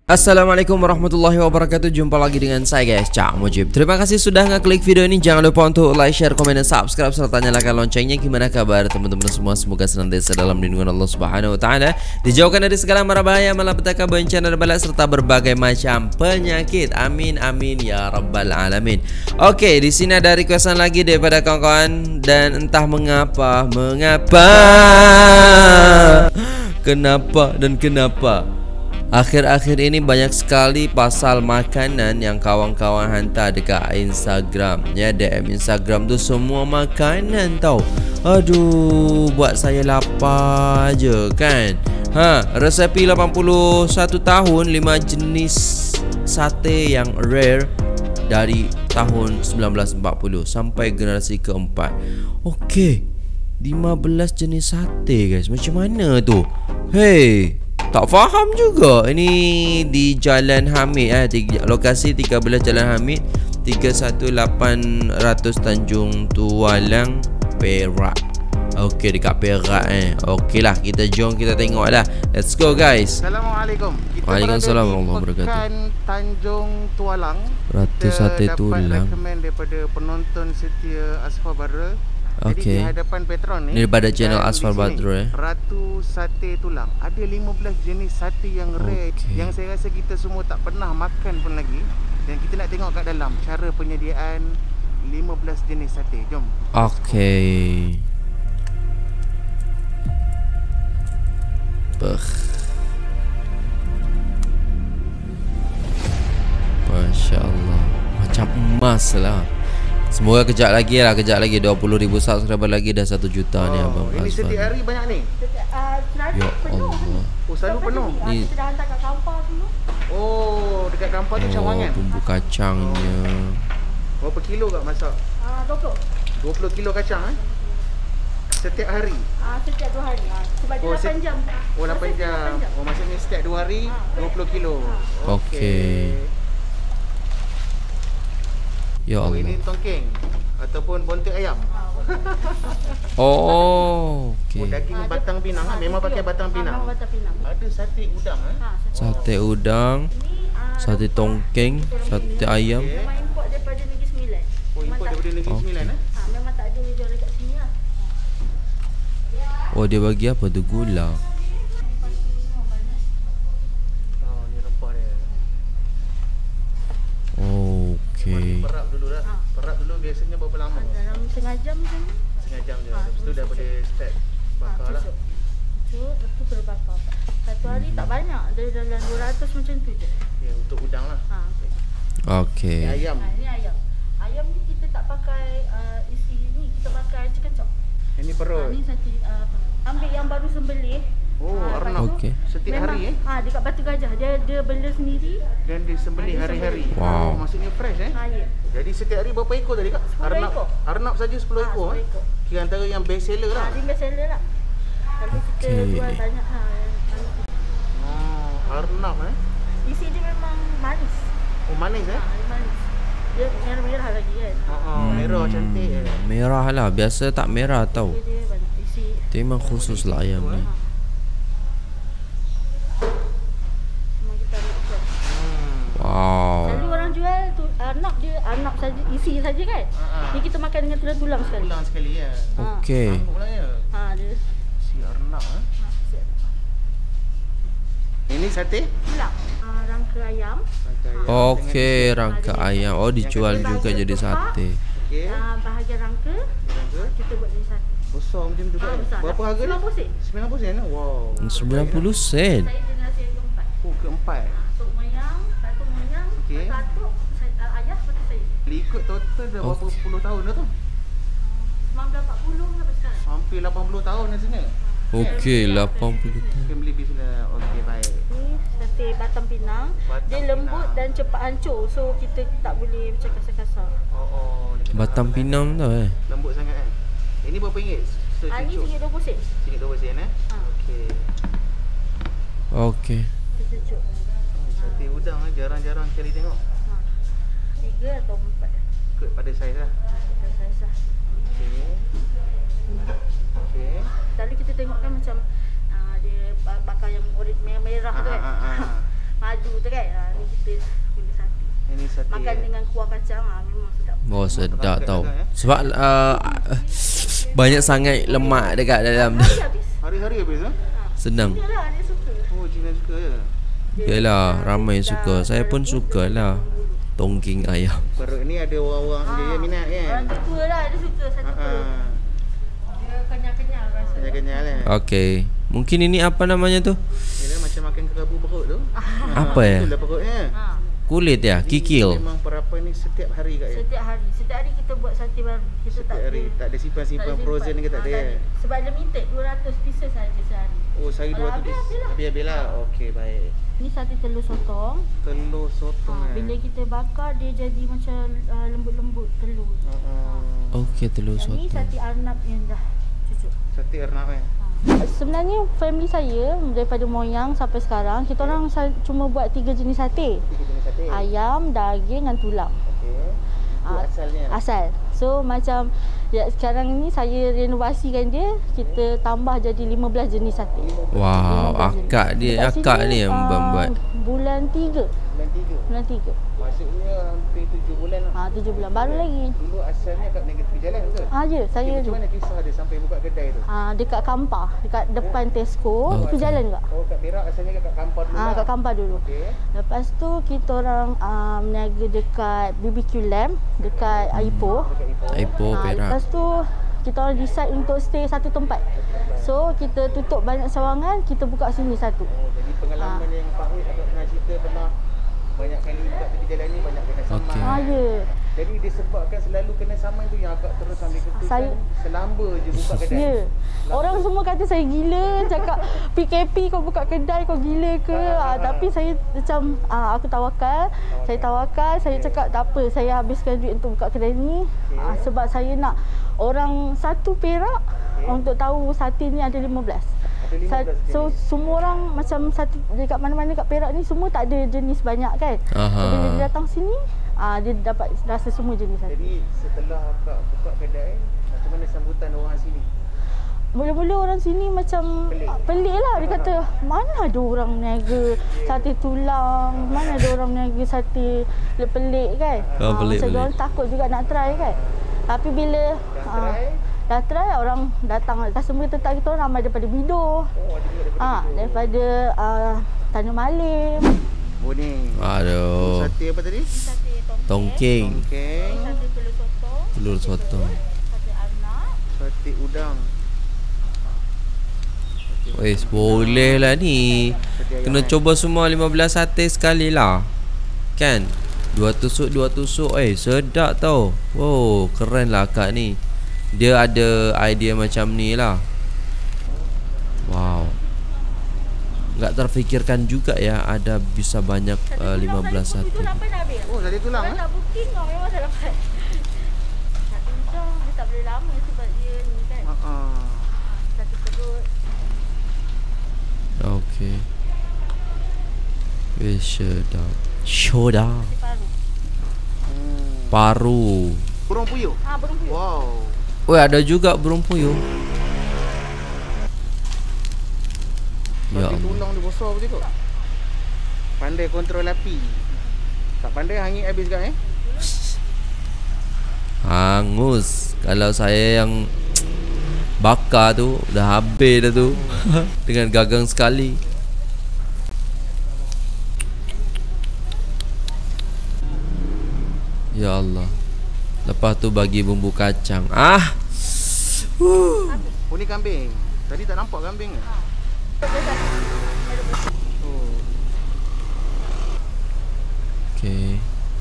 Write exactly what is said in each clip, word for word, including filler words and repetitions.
Assalamualaikum warahmatullahi wabarakatuh. Jumpa lagi dengan saya guys, Cak Mujib. Terima kasih sudah ngeklik video ini. Jangan lupa untuk like, share, komen, dan subscribe serta nyalakan loncengnya. Gimana kabar teman-teman semua? Semoga senantiasa dalam lindungan Allah Subhanahu wa taala, dijauhkan dari segala mara bahaya, malapetaka, bencana dan bala serta berbagai macam penyakit. Amin amin ya rabbal alamin. Oke, di sini ada requestan lagi daripada kawan-kawan, dan entah mengapa, mengapa, kenapa dan kenapa akhir-akhir ini banyak sekali pasal makanan yang kawan-kawan hantar dekat Instagram. Ya, D M Instagram tu semua makanan tau. Aduh, buat saya lapar je kan. Ha, resepi lapan puluh satu tahun, lima jenis sate yang rare dari tahun sembilan belas empat puluh sampai generasi keempat. Okey, lima belas jenis sate guys. Macam mana tu? Hey, tak faham juga. Ini di Jalan Hamid eh, tiga, lokasi tiga belas Jalan Hamid, tiga satu lapan kosong Tanjung Tualang, Perak. Okey, dekat Perak eh. Okey lah, kita jom kita tengok lah. Let's go guys. Assalamualaikum. Kita Waalaikumsalam warahmatullahi wabarakatuh. wabarakatuh. Tanjung Tualang. Ratu Sate Tulang. Kita dapat rekomen daripada penonton setia Asfar Badrul. Okey. Jadi di hadapan Petron ni, Daripada channel dan Asfar di sini, Badrul eh. Ratu Sate Tulang. Ada lima belas jenis sate yang rare, Okey. yang saya rasa kita semua tak pernah makan pun lagi. Dan kita nak tengok kat dalam cara penyediaan lima belas jenis sate. Jom. Okey. Beuh. Masya Allah, macam emas lah. Semoga kejap lagi lah, kejap lagi dua puluh ribu subscriber lagi dah satu juta oh, ni abang ini Asfar. setiap hari banyak ni? Uh, Ya Allah. Oh, selalu penuh? Ni Kita dah hantar kat kampung semua. Oh, dekat kampung tu oh, cawangan? bumbu kacangnya. Berapa kilo kat masak? Uh, dua puluh. dua puluh kilo kacang eh? Setiap hari? Uh, setiap dua hari. Uh, sebab dia Oh, lapan se- jam. Oh, lapan Proses dia jam. lapan Oh, maksudnya setiap dua hari Ha. dua puluh kilo. Okey. Ya Oh, ini Allah. tongking ataupun bontot ayam. Oh, Oh, okey. daging Ah, dia- batang pinang ah. ah, Memang dia pakai telur. batang Ah, pinang. memang batang pinang. Ada sate udang eh? Ha, sate. Sate udang, Ini uh, sate tongkeng, sate ayam. Okey. memang import daripada Negeri Sembilan. Oh, Memang import tak- daripada Negeri Okey. Sembilan eh? Ha, memang tak ada jual dekat sini lah. Oh, dia bagi apa tu? Gula. Oh, ni rempah dia. Okey. Perap dulu lah. Ha. Perap dulu biasanya berapa lama? Ha, dalam setengah jam macam ni. Setengah jam je. Ha, Lepas tu terus dah boleh start Ha, bakar lah. tusuk. Tusuk, lepas tu terus bakar. Satu hari tak banyak. Dari dalam dua ratus macam tu je. Ya, untuk udang lah. Ha, okay. Okey. Ni ayam. Ha, ini ayam. Ayam ni kita tak pakai uh, isi ni, kita pakai chicken chop. Ini Ha, perut. ni satu uh, apa? Ambil yang baru sembelih. Oh, Ah, arnab. lepas tu Okey. Setiap memang- hari eh? Ha, dekat Batu Gajah dia dia bela sendiri. Dan disembelih Ah, hari-hari. disembelih. Wow. Oh, maksudnya fresh eh? Ha, ya. Jadi setiap hari berapa ekor tadi kak? sepuluh Arnab, ekor. Arnab saja sepuluh Ah, ekor sepuluh eh? ekor. Kira antara yang best seller Ha, lah. dia best seller lah. Kalau kita Okey. jual banyak ha, yang- Oh, Arnab eh? isi dia memang manis. Oh, manis eh? Ha, dia manis. Dia merah-merah lagi kan. Oh, oh merah cantik eh. Merah lah. Biasa tak merah tau. Dia, dia banyak isi. Dia memang khusus lah ayam ni. Ha. Memang kita ambil fresh. Hmm. Wow. Selalu orang jual tu anak dia anak saja isi saja kan. Ha, ha. Ni kita makan dengan tulang-tulang sekali. Pulang sekali ya. Ha. Okey. Sanggup lah ya. Ha, dia Si Arnab eh? ha, siap. Ini sate? Tulang. Ha, rangka ayam. Rangka ayam. Okey, rangka ayam. Oh, dijual Yang juga bahagian jadi tepak. sate. Okey. Ha, bahagian rangka Rangka. kita buat jadi sate. Besar macam tu Ha, kan? besar. Berapa harga ni? sembilan puluh sen. sembilan puluh sen eh? Wow. sembilan puluh sen. Saya generasi yang keempat. Oh, keempat. Ha, tok moyang, satu moyang, Okey. satu atuk, saya, uh, ayah, lepas tu saya. Ikut total dah berapa Oh. puluh tahun dah tu? seribu sembilan ratus empat puluh sampai sekarang. Hampir lapan puluh tahun rasanya. Okey, lapan puluh tahun. Mungkin beli bisnes. Okey, baik. Ni sate Batam Pinang. Batam Dia lembut Pinang. dan cepat hancur. So kita tak boleh macam kasar-kasar. Oh, oh. dia kena Batam makan, eh. Pinang tau eh. Lembut sangat kan? Ini berapa ringgit? So, Ah, ni ringgit dua puluh sen. Ringgit dua puluh sen eh? Ha. Okey. Okey. Kita cucuk. Oh, sate udang eh. Jarang-jarang kali tengok. Ha. Tiga atau empat. Ikut pada saiz lah. Ha, kita saiz lah. Okey. Okey. Selalu kita tengok kan macam ah, dia ba- bakar yang oren merah-merah tu Ah, kan. ah, ah, ah. Madu tu kan. Makan eh. dengan kuah kacang ah, memang sedap. Oh sedap tau. eh. Sebab uh, banyak sangat lemak dekat dalam. Hari habis. Hari-hari habis ah. Senang. Yalah, dia suka. Oh, Cina suka ya. Yalah, ramai suka. Saya pun suka lah. Tongking ayam. Perut ni ada orang-orang dia yang minat kan. Orang tua lah dia suka satu Ha. perut. Dia kenyal-kenyal rasa. Kenyal-kenyal lah. Okey. Mungkin ini apa namanya tu? Yalah macam makan kerabu perut tu. Apa ya? Itulah perutnya. Ha. Kulit ya, Jadi kikil. Memang perapan ni setiap hari kat ya. Setiap hari. Setiap hari kita buat sate baru. Kita Setiap tak hari. ada- Tak ada simpan-simpan tak ada frozen ni ke tak Ah, ada ya. Sebab limited dua ratus pieces saja sehari. Oh, sehari Kalau dua ratus habis, piece. habis lah. Habis-habis lah. Okey, baik. Ni sate telur sotong. Telur sotong Ha, eh. bila kita bakar dia jadi macam uh, lembut-lembut telur. Ha. Oh. Okey, telur Yang ni sotong. sate arnab yang dah cucuk. Sate arnab eh. Ha. Sebenarnya family saya daripada moyang sampai sekarang kita orang sa- cuma buat tiga jenis sate. Tiga jenis sate. Ayam, daging dan tulang. Okey. Itu Ah, asalnya. Asal. So macam ya, sekarang ni saya renovasikan dia, kita tambah jadi lima belas jenis sate. Wow, akak dia, Dekat akak sini, ni yang ah, buat. Bulan tiga. Bulan tiga. Bulan tiga. Maksudnya hampir tujuh bulan lah. Ha, tujuh bulan. Baru lagi. Dulu asalnya kat negeri tepi jalan ke? Ha, ya, saya Macam mana kisah dia sampai buka kedai tu? ha, dekat Kampar, dekat depan Tesco, Oh, itu okey. jalan tak? Oh, kat Perak asalnya kat Kampar dulu Ha, lah. kat Kampar dulu. Okey. Lepas tu kita orang uh, meniaga dekat B B Q Lamb, dekat Ipoh. Dekat Ipoh. Ipoh, Ha, Perak. lepas tu kita orang decide untuk stay satu tempat. So kita tutup banyak sawangan, kita buka sini satu. Oh, jadi pengalaman yang Pak Wid agak pernah cerita pernah banyak kali buka tepi jalan ni banyak kena saman. Okey. Ha, ya. Jadi disebabkan selalu kena saman tu yang agak terus ambil keputusan Saya- selamba je buka kedai. Ya. Orang semua kata saya gila, cakap P K P kau buka kedai kau gila ke? Ah, tapi saya macam ah, aku tawakal, saya tawakal, saya cakap tak apa, saya habiskan duit untuk buka kedai ni ah, sebab saya nak orang satu Perak untuk tahu sate ni ada lima belas. Ada lima belas Sa- So jenis. semua orang macam satu dekat mana-mana kat Perak ni semua tak ada jenis banyak kan. Aha. So, bila dia datang sini, ah, dia dapat rasa semua jenis sate. Jadi setelah akak buka kedai, macam mana sambutan orang sini? Mula-mula orang sini macam Pelik. pelik, pelik lah. Dia kata, mana ada orang niaga sate tulang, mana ada orang niaga sate pelik kan. Oh, Ah, pelik, macam pelik. orang takut juga nak try kan. Tapi bila Dah ah, try? dah try, orang datang, customer tetap kita orang ramai daripada Bido. Oh, ada juga daripada Ah, Bido. daripada uh, Tanjung Malim. Oh ni. Aduh. Sate apa tadi? Sate Tongking, Okey. Sate telur sotong. telur sotong. Sate arnab. Sate udang. Wes, boleh lah ni. Kena coba semua lima belas sate sekali lah. Kan? Dua tusuk, dua tusuk. Eh, sedap tau. Wow, keren lah akak ni. Dia ada idea macam ni lah. Wow. Tak terfikirkan juga ya ada bisa banyak uh, lima belas sate. Itu dapat dah habis. Oh, sate tulang Orang eh? nak booking kau memang tak dapat. Satu hujung dia tak boleh lama sebab dia ni kan. Ha ah. Satu perut. Okey. Wes, sedap. Sedap. Sate paru. Hmm. Paru. Burung puyuh. Ah, burung puyuh. Wow. Weh, ada juga burung puyuh. Ya Sate Allah. tulang dia besar betul kot. Pandai kontrol api. Tak pandai hangit habis kan eh? Hangus. Kalau saya yang bakar tu dah habis dah tu. Dengan gagang sekali. Ya Allah. Lepas tu bagi bumbu kacang. Ah. Huh. Oh ni kambing. Tadi tak nampak kambing ke? Oh. Okey.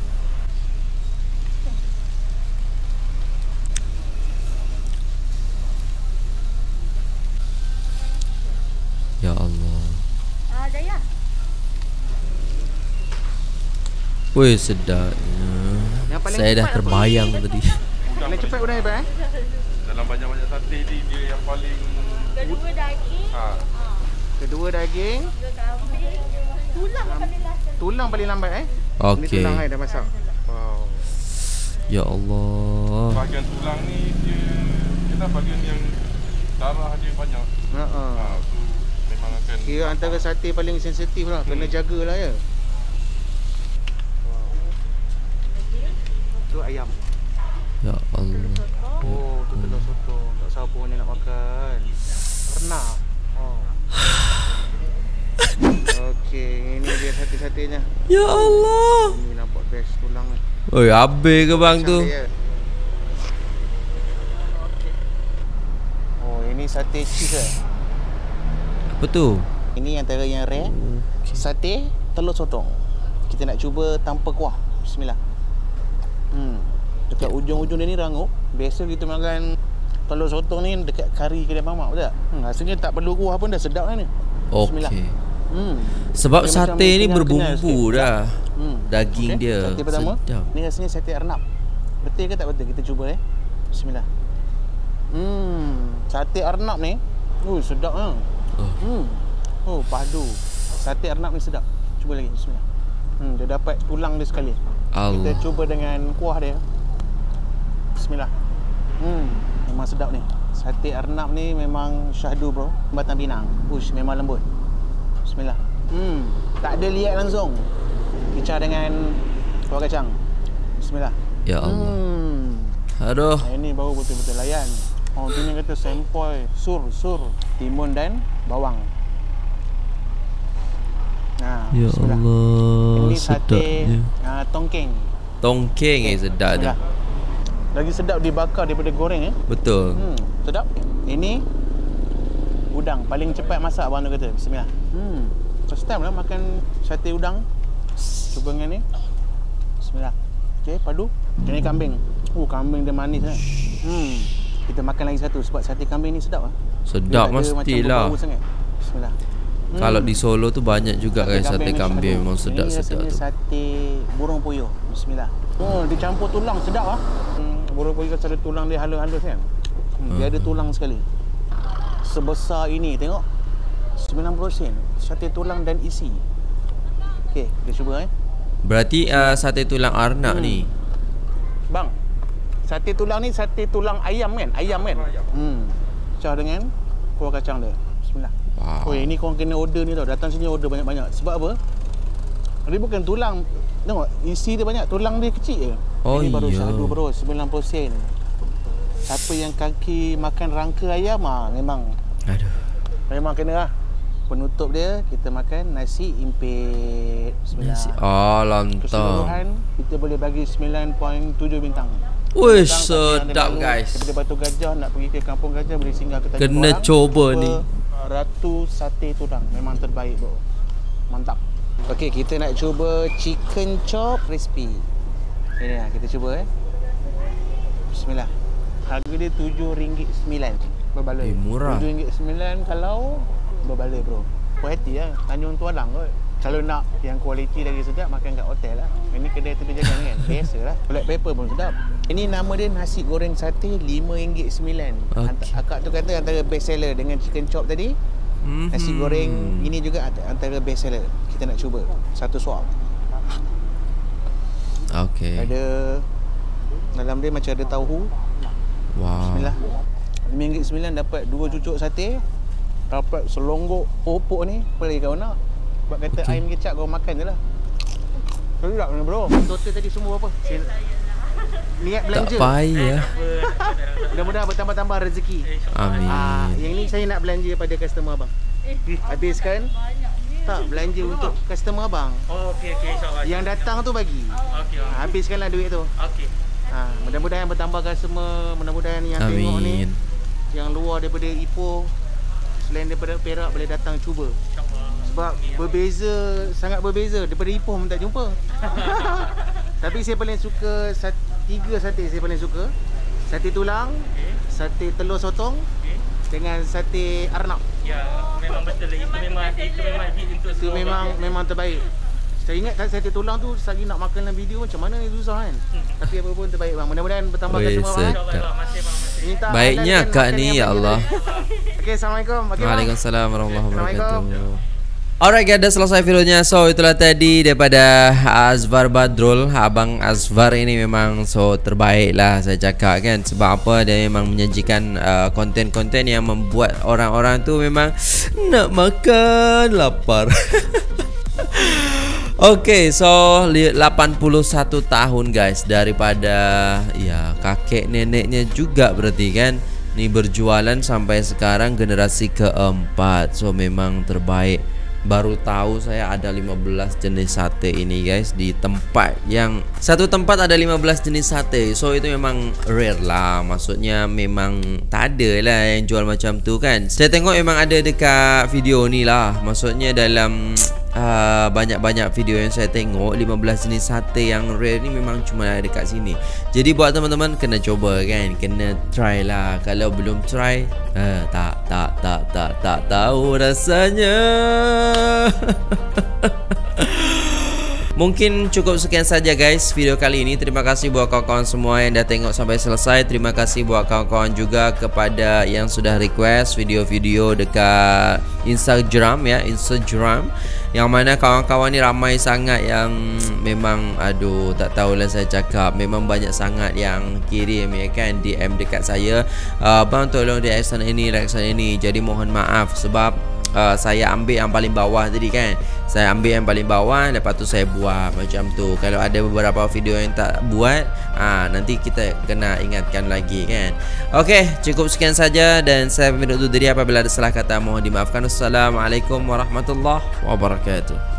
Ya Allah. Ah, Daya. Weh, sedapnya. Yang paling Saya dah cepat apa? terbayang tadi. Paling cepat udang hebat eh? Dalam banyak-banyak sate ni dia yang paling Kedua daging. ha, Ah, Kedua daging, tiga kambing. Tulang yang paling last. tulang paling lambat eh? Ini Okey. tulang eh dah masak. Wow. Ya Allah. bahagian tulang ni dia kita bahagian yang darah dia banyak. Ha ah. Ha, tu memang akan Kira antara sate paling sensitif lah, kena jagalah ya. tu ayam. Ya Allah. Oh, tu telur sotong. Tak siapa ni nak makan. Renap. Oh. Okey, ini dia sate-satenya. Ya Allah. Ini nampak best tulang ni. Oi, habis ke bang tu? Oh, ini sate cheese eh? Apa tu? Ini antara yang rare. Okay. Sate telur sotong. Kita nak cuba tanpa kuah. Bismillah. Hmm. Dekat ujung-ujung dia ni rangup. Biasa kita makan telur sotong ni dekat kari kedai mamak, betul tak? Hmm, rasanya tak perlu kuah pun dah sedap dah ni. Bismillah. Okey. Hmm. Sebab dia sate ni berbumbu dah. Hmm. Daging okay. dia. Sate pertama. Sedap. Ni rasanya sate arnab. Betul ke tak betul? Kita cuba eh. Bismillah. Hmm. Sate arnab ni, oh sedap ah. Oh. Hmm. Oh, padu. Sate arnab ni sedap. Cuba lagi. Bismillah. Hmm, dia dapat tulang dia sekali. Allah. Kita cuba dengan kuah dia. Bismillah. Hmm, memang sedap ni. Sate arnab ni memang syahdu bro. Batang Pinang. Ush, memang lembut. Bismillah. Hmm, tak ada liat langsung. Kicar dengan kuah kacang. Bismillah. Ya Allah. Hmm. Aduh. Ini baru betul-betul layan. Orang tu ni kata sempoi, sur, sur, timun dan bawang. Nah, Ya bismillah. Allah. Ini sate Sedapnya. uh, tongkeng. Tongkeng okay. eh sedap dia. Lagi sedap dibakar daripada goreng eh. Betul. Hmm, sedap. Ini udang paling cepat masak abang tu kata. Bismillah. Hmm. First time lah makan sate udang. Cuba dengan ni. Bismillah. Okey, padu. Ini kambing. Oh, kambing dia manis kan. Hmm. Kita makan lagi satu sebab sate kambing ni sedap ah. Sedap mestilah. Bismillah. Hmm. Kalau di Solo tu banyak juga kan sate kambing, memang sedap-sedap tu. Sate burung puyuh. Bismillah. Oh, dicampur tulang sedap ah. Hmm, burung puyuh kan ada tulang dia halus-halus kan. Hmm, dia ada tulang sekali. Sebesar ini tengok. sembilan puluh sen sate tulang dan isi. Okey, kita cuba eh. Berarti uh, sate tulang arnab Hmm. ni. Bang. Sate tulang ni sate tulang ayam kan? Ayam kan? Hmm. Pecah dengan kuah kacang dia. Bismillah. Wow. Oh, ini korang kena order ni tau. Datang sini order banyak-banyak. Sebab apa? Dia bukan tulang. Tengok, isi dia banyak. Tulang dia kecil je. Oh, ini baru iya. syahdu bro, sembilan puluh sen. Siapa yang kaki makan rangka ayam, ah, memang Aduh. memang kena lah. Penutup dia, kita makan nasi impit. Bismillah. Nasi. Oh, lontong. Keseluruhan, kita boleh bagi sembilan perpuluhan tujuh bintang. Wih, Bintang, sedap lalu, guys. Daripada Batu Gajah nak pergi ke Kampung Gajah, boleh singgah ke Tanjung Kena Korang. coba ni. Ratu Sate Tudang. Memang terbaik bro. Mantap. Okey, kita nak cuba chicken chop crispy. Ini lah, kita cuba eh. Bismillah. Harga dia tujuh ringgit sembilan. Berbaloi. Eh, murah. tujuh ringgit sembilan kalau berbaloi bro. Puas hati lah. Tanjung Tualang kot. Kalau nak yang kualiti lagi sedap, makan kat hotel lah. Ini kedai tepi jalan kan. Biasalah. Black pepper pun sedap. Ini nama dia nasi goreng sate lima ringgit sembilan. Okay. Akak tu kata antara best seller dengan chicken chop tadi. Mm-hmm. Nasi goreng ini juga antara best seller. Kita nak cuba satu suap. Okey. Ada dalam dia macam ada tauhu. Wow. Bismillah. lima ringgit sembilan dapat dua cucuk sate. Dapat selonggok popok ni. Apa lagi kau nak? Sebab kata Okay. ayam kecap kau makan je lah. Sedap ni bro. Total tadi semua apa? Saya niat Tak belanja. payah. Mudah-mudahan bertambah-tambah rezeki. Amin. Ah, yang ni saya nak belanja pada customer abang. Habiskan? Tak, belanja untuk customer abang. Oh, okey okey insya-Allah. Yang datang tu bagi. Okey. Ha, habiskanlah duit tu. Okey. Ha, mudah-mudahan bertambah customer, mudah-mudahan yang tengok ni Amin. yang luar daripada Ipoh, selain daripada Perak boleh datang cuba. Sebab berbeza, sangat berbeza. Daripada Ipoh pun tak jumpa. Tapi saya paling suka sat, tiga sate saya paling suka. Sate tulang, sate telur sotong dengan sate arnab. Ya, memang betul lah. Itu memang itu memang hit untuk Itu semua memang orang. memang terbaik. Saya ingat kan sate tulang tu sagi nak makan dalam video macam mana ni susah kan. Tapi apa pun terbaik bang. Mudah-mudahan bertambah Weh, customer bang. sedap. InsyaAllah, masih bang, masih. Minta Baiknya halalkan akak makan ni, yang ya banyak Allah. tadi. Okey, assalamualaikum. Okey, bang. Waalaikumsalam warahmatullahi Assalamualaikum. wabarakatuh. Alright guys, dah selesai videonya. So itulah tadi daripada Azwar Badrul. Abang Azwar ini memang so terbaik lah saya cakap kan. Sebab apa, dia memang menyajikan uh, konten-konten yang membuat orang-orang tu memang nak makan lapar. Oke, okay, so delapan puluh satu tahun guys, daripada ya kakek neneknya juga berarti kan. Nih berjualan sampai sekarang generasi keempat. So memang terbaik. Baru tahu saya ada lima belas jenis sate ini guys, di tempat yang satu tempat ada lima belas jenis sate. So itu memang rare lah, maksudnya memang tak ada lah yang jual macam tu kan. Saya tengok memang ada dekat video ni lah, maksudnya dalam uh, banyak-banyak video yang saya tengok, lima belas jenis sate yang rare ni memang cuma ada dekat sini. Jadi buat teman-teman kena coba kan, kena try lah. Kalau belum try, uh, tak tak tak tak tak tahu rasanya. Mungkin cukup sekian saja guys video kali ini. Terima kasih buat kawan-kawan semua yang dah tengok sampai selesai. Terima kasih buat kawan-kawan juga kepada yang sudah request video-video dekat Instagram ya, Instagram. Yang mana kawan-kawan ni ramai sangat yang memang aduh tak tahulah saya cakap, memang banyak sangat yang kirim ya kan D M dekat saya, uh, bang tolong reaction ini, reaction ini. Jadi mohon maaf sebab uh, saya ambil yang paling bawah tadi kan. Saya ambil yang paling bawah, lepas tu saya buat macam tu. Kalau ada beberapa video yang tak buat, ah nanti kita kena ingatkan lagi kan. Okey, cukup sekian saja dan saya pamit undur diri. Apabila ada salah kata mohon dimaafkan. Assalamualaikum warahmatullahi wabarakatuh.